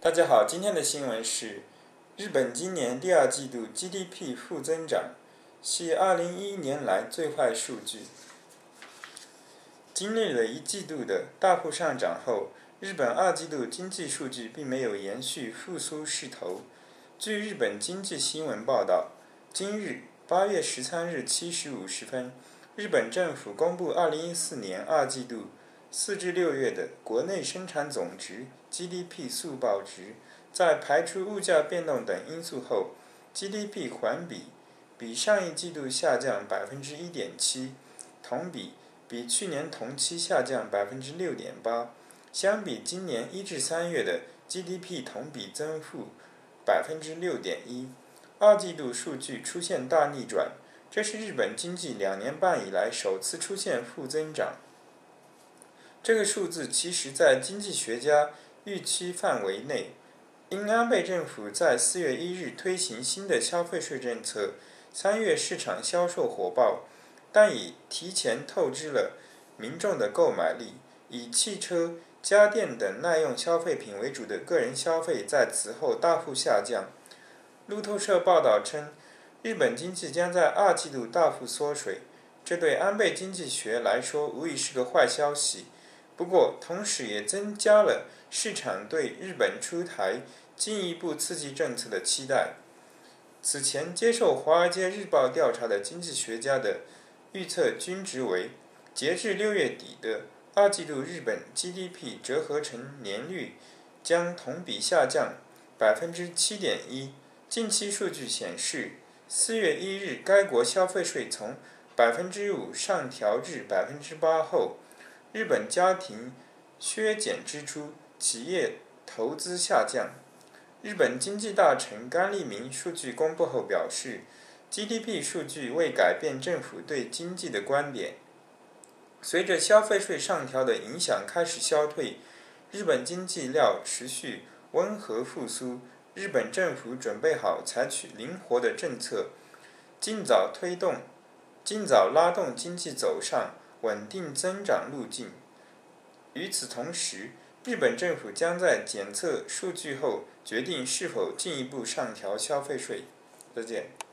大家好，今天的新闻是，日本今年第二季度 GDP 负增长，系2011年来最坏数据。经历了一季度的大幅上涨后，日本二季度经济数据并没有延续复苏势头。据日本经济新闻报道，今日8月13日7时50分，日本政府公布2014年二季度4至6月的国内生产总值 GDP 速报值，在排除物价变动等因素后 ，GDP 环比上一季度下降1.7%，同比去年同期下降6.8%，相比今年1至3月的 GDP 同比增负6.1%，二季度数据出现大逆转，这是日本经济2年半以来首次出现负增长。这个数字其实在经济学家预期范围内，因安倍政府在4月1日推行新的消费税政策，3月市场销售火爆，但已提前透支了民众的购买力，以汽车、家电等耐用消费品为主的个人消费在此后大幅下降。路透社报道称，日本经济将在二季度大幅缩水，这对安倍经济学来说无疑是个坏消息。不过，同时也增加了市场对日本出台进一步刺激政策的期待。此前接受《华尔街日报》调查的经济学家的预测均值为，截至6月底的二季度日本 GDP 折合成年率将同比下降7.1%。近期数据显示，4月1日该国消费税从5%上调至8%后，日本家庭削减支出，企业投资下降。日本经济大臣甘利明数据公布后表示， GDP 数据未改变政府对经济的观点。随着消费税上调的影响开始消退，日本经济料持续温和复苏。日本政府准备好采取灵活的政策，尽早拉动经济走上稳定增长路径。与此同时，日本政府将在检测数据后决定是否进一步上调消费税。再见。